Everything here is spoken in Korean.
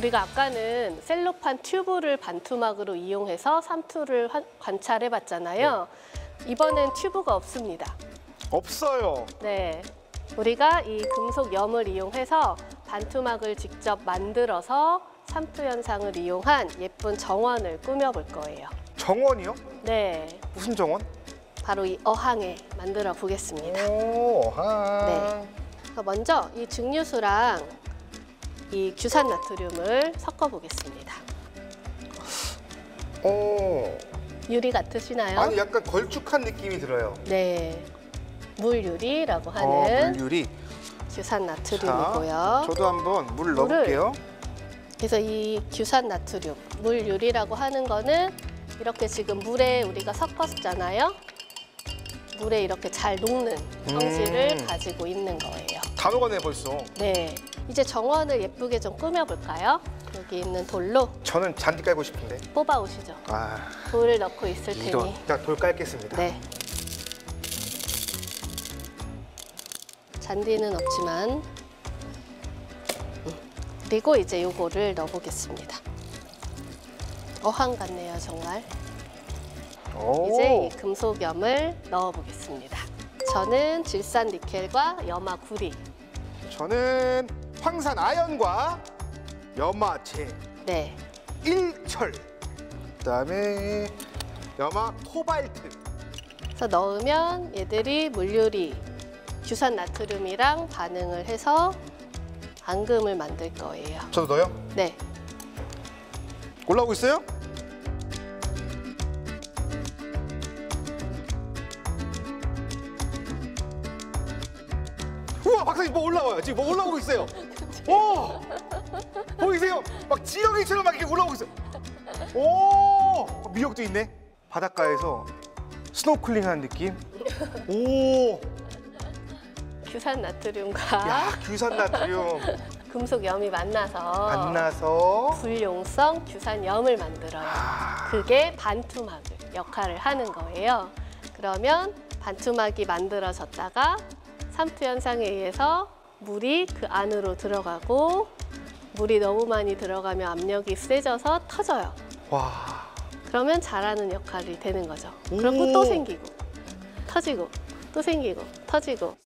우리가 아까는 셀로판 튜브를 반투막으로 이용해서 삼투를 관찰해 봤잖아요. 네. 이번엔 튜브가 없습니다. 없어요. 네. 우리가 이 금속 염을 이용해서 반투막을 직접 만들어서 삼투 현상을 이용한 예쁜 정원을 꾸며볼 거예요. 정원이요? 네. 무슨 정원? 바로 이 어항에 만들어 보겠습니다. 오, 어항. 네. 먼저 이 증류수랑 이 규산 나트륨을 섞어 보겠습니다. 오. 유리 같으시나요? 아니, 약간 걸쭉한 느낌이 들어요. 네. 물유리라고 하는 물유리. 규산 나트륨이고요. 저도 한번 물 넣어볼게요. 그래서 이 규산 나트륨, 물유리라고 하는 거는 이렇게 지금 물에 우리가 섞었잖아요. 물에 이렇게 잘 녹는 성질을 가지고 있는 거예요. 다 녹아내 벌써. 네. 이제 정원을 예쁘게 좀 꾸며볼까요? 여기 있는 돌로. 저는 잔디 깔고 싶은데. 뽑아오시죠. 아, 돌을 넣고 있을 테니. 일단 돌 깔겠습니다. 네. 잔디는 없지만. 그리고 이제 요거를 넣어보겠습니다. 어항 같네요, 정말. 오. 이제 이 금속염을 넣어보겠습니다. 저는 질산 니켈과 염화 구리. 저는 황산 아연과 염화재, 네. 일철, 그다음에 염화 코발트. 그래서 넣으면 얘들이 물유리, 규산 나트륨이랑 반응을 해서 앙금을 만들 거예요. 저도 넣어요? 네. 올라오고 있어요? 우와, 박사님 뭐 올라와요. 지금 뭐 올라오고 있어요. 오! 보이세요? 막 지렁이처럼 막 이렇게 올라오고 있어요. 오! 미역도 있네. 바닷가에서 스노클링 하는 느낌. 오! 규산 나트륨과 야, 규산나트륨 금속염이 만나서 불용성 규산염을 만들어요. 그게 반투막을 역할을 하는 거예요. 그러면 반투막이 만들어졌다가 삼투 현상에 의해서 물이 그 안으로 들어가고 물이 너무 많이 들어가면 압력이 세져서 터져요. 와. 그러면 자라는 역할이 되는 거죠. 그리고 또 생기고 터지고 또 생기고 터지고.